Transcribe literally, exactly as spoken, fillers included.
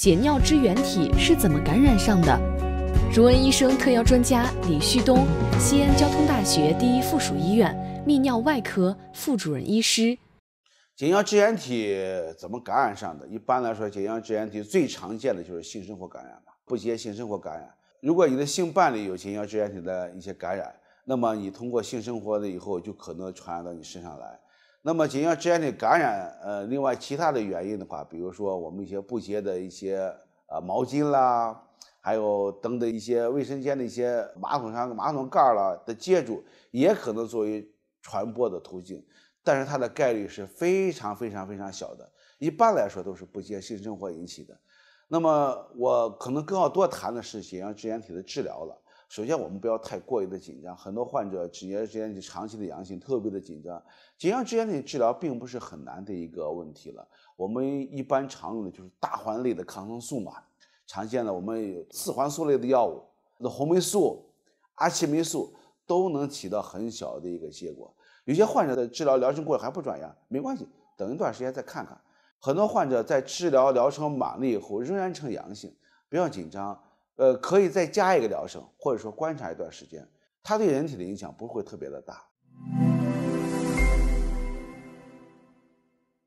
解尿支原体是怎么感染上的？荣恩医生特邀专家李旭东，西安交通大学第一附属医院泌尿外科副主任医师。 解尿支原体怎么感染上的？一般来说，解尿支原体最常见的就是性生活感染吧，不洁性生活感染。如果你的性伴侣有解尿支原体的一些感染，那么你通过性生活了以后，就可能传染到你身上来。那么解尿支原体感染，呃，另外其他的原因的话，比如说我们一些不洁的一些呃毛巾啦，还有等等一些卫生间的一些马桶上马桶盖啦的接触，也可能作为传播的途径，但是它的概率是非常非常非常小的，一般来说都是不洁性生活引起的。那么我可能更要多谈的是解尿支原体的治疗了。首先我们不要太过于的紧张，很多患者解尿支原体长期的阳性特别的紧张。解尿支原体治疗并不是很难的一个问题了，我们一般常用的就是大环类的抗生素嘛，常见的我们有次环素类的药物，那红霉素、阿奇霉素都能起到很小的一个结果。有些患者的治疗疗程过程还不转阳，没关系，等一段时间再看看。很多患者在治疗疗程满了以后仍然呈阳性，不要紧张，呃，可以再加一个疗程，或者说观察一段时间，它对人体的影响不会特别的大。